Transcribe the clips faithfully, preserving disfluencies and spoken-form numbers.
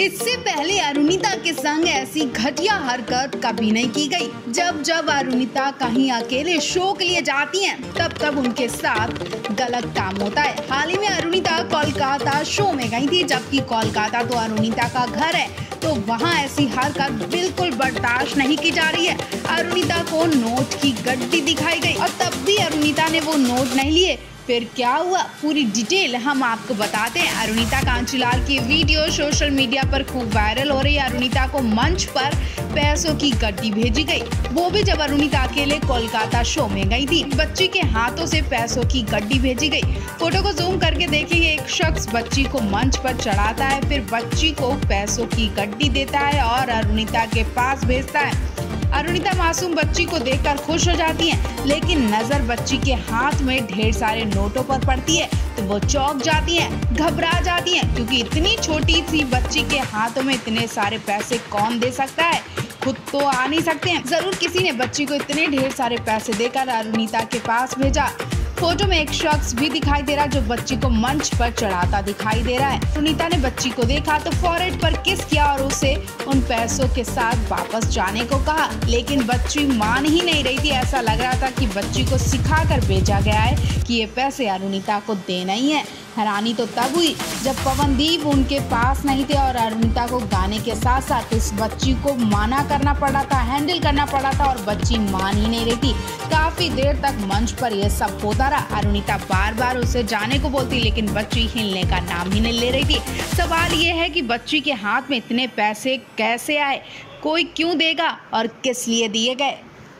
इससे पहले अरुणिता के संग ऐसी घटिया हरकत कभी नहीं की गई। जब जब अरुणिता कहीं अकेले शो के लिए जाती हैं, तब तब उनके साथ गलत काम होता है। हाल ही में अरुणिता कोलकाता शो में गई थी, जबकि कोलकाता तो अरुणिता का घर है, तो वहां ऐसी हरकत बिल्कुल बर्दाश्त नहीं की जा रही है। अरुणिता को नोट की गड्डी दिखाई गई और तब भी अरुणिता ने वो नोट नहीं लिए। फिर क्या हुआ, पूरी डिटेल हम आपको बताते हैं। अरुणिता कांचीलाल की वीडियो सोशल मीडिया पर खूब वायरल हो रही है। अरुणिता को मंच पर पैसों की गड्डी भेजी गई, वो भी जब अरुणिता अकेले कोलकाता शो में गई थी। बच्ची के हाथों से पैसों की गड्डी भेजी गई। फोटो को जूम करके देखेंगे, एक शख्स बच्ची को मंच पर चढ़ाता है, फिर बच्ची को पैसों की गड्डी देता है और अरुणिता के पास भेजता है। अरुणिता मासूम बच्ची को देखकर खुश हो जाती हैं, लेकिन नजर बच्ची के हाथ में ढेर सारे नोटों पर पड़ती है तो वो चौंक जाती हैं, घबरा जाती हैं, क्योंकि इतनी छोटी सी बच्ची के हाथों में इतने सारे पैसे कौन दे सकता है, खुद तो आ नहीं सकते हैं। जरूर किसी ने बच्ची को इतने ढेर सारे पैसे देकर अरुणिता के पास भेजा। फोटो में एक शख्स भी दिखाई दे रहा है जो बच्ची को मंच पर चढ़ाता दिखाई दे रहा है। अरुणिता ने बच्ची को देखा तो फॉरहेड पर किस किया और उसे उन पैसों के साथ वापस जाने को कहा, लेकिन बच्ची मान ही नहीं रही थी। ऐसा लग रहा था कि बच्ची को सिखाकर भेजा गया है कि ये पैसे अरुणिता को देना ही है। हैरानी तो तब हुई जब पवनदीप उनके पास नहीं थे और अरुणिता को गाने के साथ साथ इस बच्ची को माना करना पड़ा था, हैंडल करना पड़ा था, और बच्ची मान ही नहीं रही थी। काफी देर तक मंच पर यह सब होता रहा। अरुणिता बार बार उसे जाने को बोलती, लेकिन बच्ची हिलने का नाम ही नहीं ले रही थी। सवाल ये है कि बच्ची के हाथ में इतने पैसे कैसे आए, कोई क्यों देगा और किस लिए दिए गए।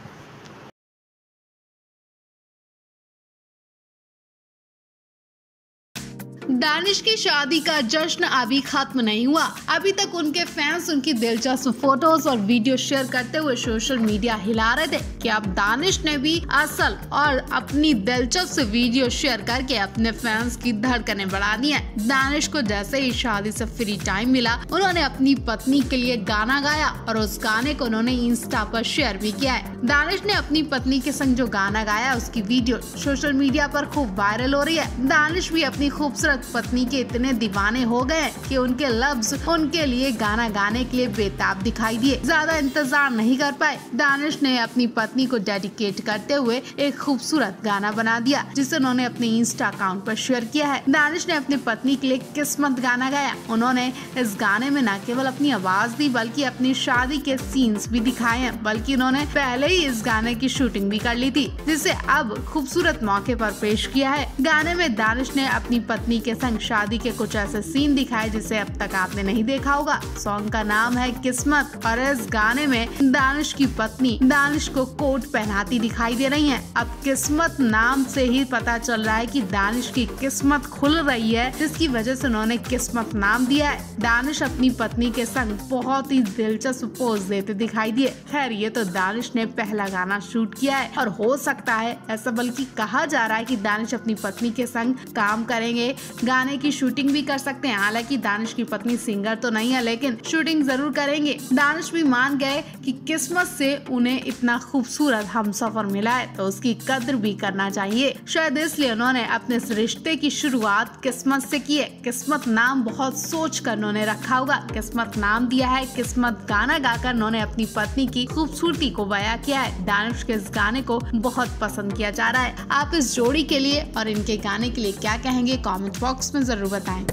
दानिश की शादी का जश्न अभी खत्म नहीं हुआ। अभी तक उनके फैंस उनकी दिलचस्प फोटोज और वीडियो शेयर करते हुए सोशल मीडिया हिला रहे थे कि अब दानिश ने भी असल और अपनी दिलचस्प वीडियो शेयर करके अपने फैंस की धड़कनें बढ़ा दी हैं। दानिश को जैसे ही शादी से फ्री टाइम मिला, उन्होंने अपनी पत्नी के लिए गाना गाया और उस गाने को उन्होंने इंस्टा पर शेयर भी किया है। दानिश ने अपनी पत्नी के संग जो गाना गाया, उसकी वीडियो सोशल मीडिया पर खूब वायरल हो रही है। दानिश भी अपनी खूबसूरत पत्नी के इतने दीवाने हो गए कि उनके लफ्ज उनके लिए गाना गाने के लिए बेताब दिखाई दिए। ज्यादा इंतजार नहीं कर पाए, दानिश ने अपनी पत्नी को डेडिकेट करते हुए एक खूबसूरत गाना बना दिया, जिसे उन्होंने अपने इंस्टा अकाउंट पर शेयर किया है। दानिश ने अपनी पत्नी के लिए किस्मत गाना गाया। उन्होंने इस गाने में न केवल अपनी आवाज दी, बल्कि अपनी शादी के सीन्स भी दिखाए हैं। बल्कि उन्होंने पहले ही इस गाने की शूटिंग भी कर ली थी, जिसे अब खूबसूरत मौके पर पेश किया है। गाने में दानिश ने अपनी पत्नी के संग शादी के कुछ ऐसे सीन दिखाए जिसे अब तक आपने नहीं देखा होगा। सॉन्ग का नाम है किस्मत और इस गाने में दानिश की पत्नी दानिश को कोट पहनाती दिखाई दे रही हैं। अब किस्मत नाम से ही पता चल रहा है कि दानिश की किस्मत खुल रही है, जिसकी वजह से उन्होंने किस्मत नाम दिया है। दानिश अपनी पत्नी के संग बहुत ही दिलचस्प पोज देते दिखाई दिए। खैर, ये तो दानिश ने पहला गाना शूट किया है और हो सकता है ऐसा, बल्कि कहा जा रहा है कि दानिश अपनी पत्नी के संग काम करेंगे, गाने की शूटिंग भी कर सकते हैं। हालांकि दानिश की पत्नी सिंगर तो नहीं है, लेकिन शूटिंग जरूर करेंगे। दानिश भी मान गए कि किस्मत से उन्हें इतना खूबसूरत हमसफर मिला है, तो उसकी कद्र भी करना चाहिए। शायद इसलिए उन्होंने अपने इस रिश्ते की शुरुआत किस्मत से की है। किस्मत नाम बहुत सोच कर उन्होंने रखा होगा। किस्मत नाम दिया है। किस्मत गाना गाकर उन्होंने अपनी पत्नी की खूबसूरती को बयां किया है। दानिश के इस गाने को बहुत पसंद किया जा रहा है। आप इस जोड़ी के लिए और इनके गाने के लिए क्या कहेंगे, कमेंट बॉक्स में जरूर बताएं।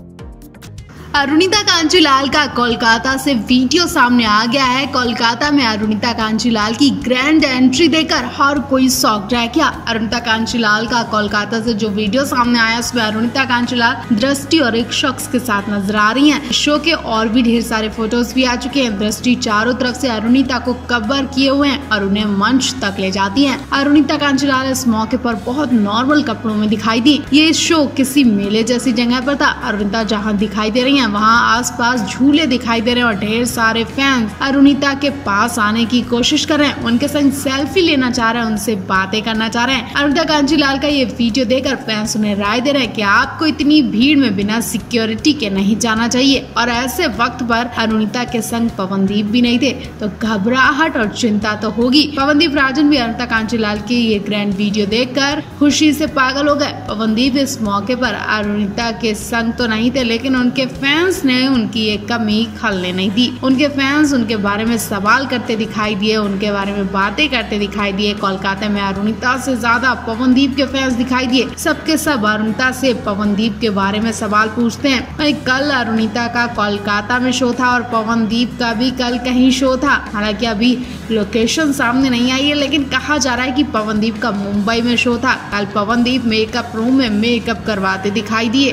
अरुणिता कांचीलाल का कोलकाता से वीडियो सामने आ गया है। कोलकाता में अरुणिता कांचीलाल की ग्रैंड एंट्री देखकर हर कोई शॉक्ड रह गया। अरुणिता कांचीलाल का कोलकाता से जो वीडियो सामने आया, उसमें अरुणिता कांचीलाल दृष्टि और एक शख्स के साथ नजर आ रही हैं। शो के और भी ढेर सारे फोटोज भी आ चुके हैं। दृष्टि चारों तरफ से अरुणिता को कवर किए हुए हैं और उन्हें मंच तक ले जाती है। अरुणिता कांचीलाल इस मौके पर बहुत नॉर्मल कपड़ों में दिखाई दी। ये शो किसी मेले जैसी जगह पर था। अरुणिता जहाँ दिखाई दे रही है, वहाँ आसपास झूले दिखाई दे रहे हैं और ढेर सारे फैंस अरुणिता के पास आने की कोशिश कर रहे हैं, उनके संग सेल्फी लेना चाह रहे हैं, उनसे बातें करना चाह रहे हैं। अरुणिता कांचीलाल का ये वीडियो देखकर फैंस उन्हें राय दे रहे हैं कि आपको इतनी भीड़ में बिना सिक्योरिटी के नहीं जाना चाहिए, और ऐसे वक्त पर अरुणिता के संग पवनदीप भी नहीं थे तो घबराहट और चिंता तो होगी। पवनदीप राजन भी अरुणिता कांचीलाल की ये ग्रैंड वीडियो देखकर खुशी से पागल हो गए। पवनदीप इस मौके पर अरुणिता के संग तो नहीं थे, लेकिन उनके फैंस फैंस ने उनकी एक कमी खलने नहीं दी। उनके फैंस उनके बारे में सवाल करते दिखाई दिए, उनके बारे में बातें करते दिखाई दिए। कोलकाता में अरुणिता से ज्यादा पवनदीप के फैंस दिखाई दिए। सबके सब अरुणिता से पवनदीप के बारे में सवाल पूछते हैं। वहीं कल अरुणिता का कोलकाता में शो था और पवनदीप का भी कल कहीं शो था। हालांकि अभी लोकेशन सामने नहीं आई है, लेकिन कहा जा रहा है कि पवनदीप का मुंबई में शो था। कल पवनदीप मेकअप रूम में मेकअप करवाते दिखाई दिए।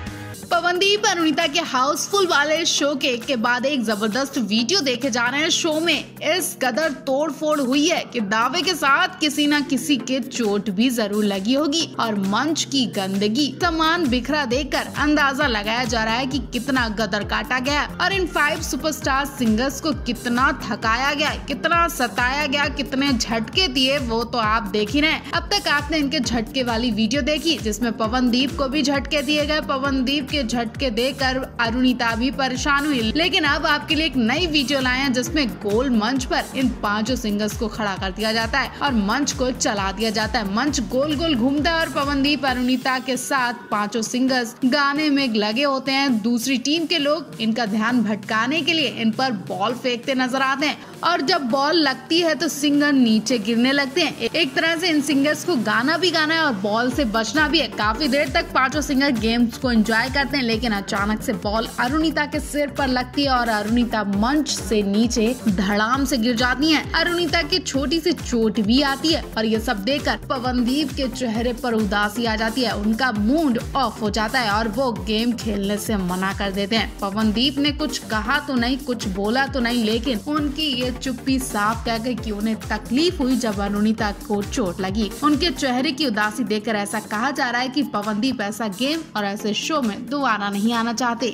पवनदीप अरुणिता के हाउसफुल वाले शो के एक के बाद एक जबरदस्त वीडियो देखे जा रहे हैं। शो में इस कदर तोड़ फोड़ हुई है कि दावे के साथ किसी न किसी के चोट भी जरूर लगी होगी और मंच की गंदगी सामान बिखरा देखकर अंदाजा लगाया जा रहा है कि कितना गदर काटा गया और इन फाइव सुपरस्टार सिंगर्स को कितना थकाया गया, कितना सताया गया, कितने झटके दिए, वो तो आप देख ही रहे हैं। अब तक आपने इनके झटके वाली वीडियो देखी जिसमें पवनदीप को भी झटके दिए गए। पवनदीप के झटके देकर अरुणिता भी परेशान हुई, लेकिन अब आपके लिए एक नई वीडियो लाए हैं जिसमें गोल मंच पर इन पांचों सिंगर्स को खड़ा कर दिया जाता है और मंच को चला दिया जाता है। मंच गोल गोल घूमता है और पवनदीप अरुणिता के साथ पांचों सिंगर्स गाने में लगे होते हैं। दूसरी टीम के लोग इनका ध्यान भटकाने के लिए इन पर बॉल फेंकते नजर आते हैं और जब बॉल लगती है तो सिंगर नीचे गिरने लगते हैं। एक तरह से इन सिंगर्स को गाना भी गाना है और बॉल से बचना भी है। काफी देर तक पांचों सिंगर गेम्स को एंजॉय करते हैं, लेकिन अचानक से बॉल अरुणिता के सिर पर लगती है और अरुणिता मंच से नीचे धड़ाम से गिर जाती हैं। अरुणिता की छोटी सी चोट भी आती है और ये सब देखकर पवनदीप के चेहरे पर उदासी आ जाती है। उनका मूड ऑफ हो जाता है और वो गेम खेलने से मना कर देते हैं। पवनदीप ने कुछ कहा तो नहीं, कुछ बोला तो नहीं, लेकिन उनकी ये चुप्पी साफ कह गई कि उन्हें तकलीफ हुई जब अरुणिता को चोट लगी। उनके चेहरे की उदासी देखकर ऐसा कहा जा रहा है कि पवनदीप ऐसा गेम और ऐसे शो में दोबारा नहीं आना चाहते।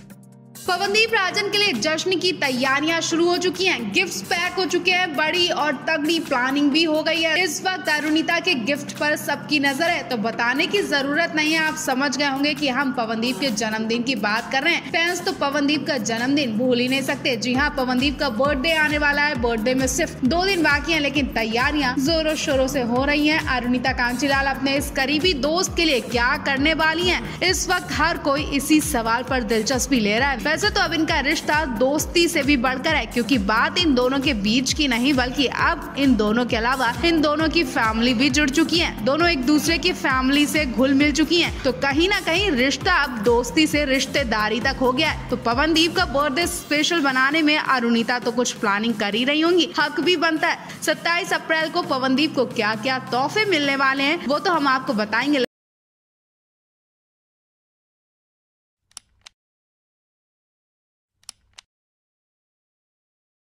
पवनदीप राजन के लिए जश्न की तैयारियां शुरू हो चुकी हैं। गिफ्ट्स पैक हो चुके हैं, बड़ी और तगड़ी प्लानिंग भी हो गई है। इस वक्त अरुणिता के गिफ्ट पर सबकी नजर है, तो बताने की जरूरत नहीं है। आप समझ गए होंगे कि हम पवनदीप के जन्मदिन की बात कर रहे हैं। फैंस तो पवनदीप का जन्मदिन भूल ही नहीं सकते। जी हाँ, पवनदीप का बर्थडे आने वाला है। बर्थडे में सिर्फ दो दिन बाकी है, लेकिन तैयारियां जोरों शोरों से हो रही है। अरुणिता कांचीलाल अपने इस करीबी दोस्त के लिए क्या करने वाली है, इस वक्त हर कोई इसी सवाल पर दिलचस्पी ले रहा है। वैसे तो अब इनका रिश्ता दोस्ती से भी बढ़कर है, क्योंकि बात इन दोनों के बीच की नहीं बल्कि अब इन दोनों के अलावा इन दोनों की फैमिली भी जुड़ चुकी है। दोनों एक दूसरे की फैमिली से घुल मिल चुकी हैं, तो कहीं ना कहीं रिश्ता अब दोस्ती से रिश्तेदारी तक हो गया है। तो पवनदीप का बर्थडे स्पेशल बनाने में अरुणिता तो कुछ प्लानिंग कर ही रही होंगी, हक भी बनता है। सत्ताईस अप्रैल को पवनदीप को क्या क्या तोहफे मिलने वाले हैं वो तो हम आपको बताएंगे।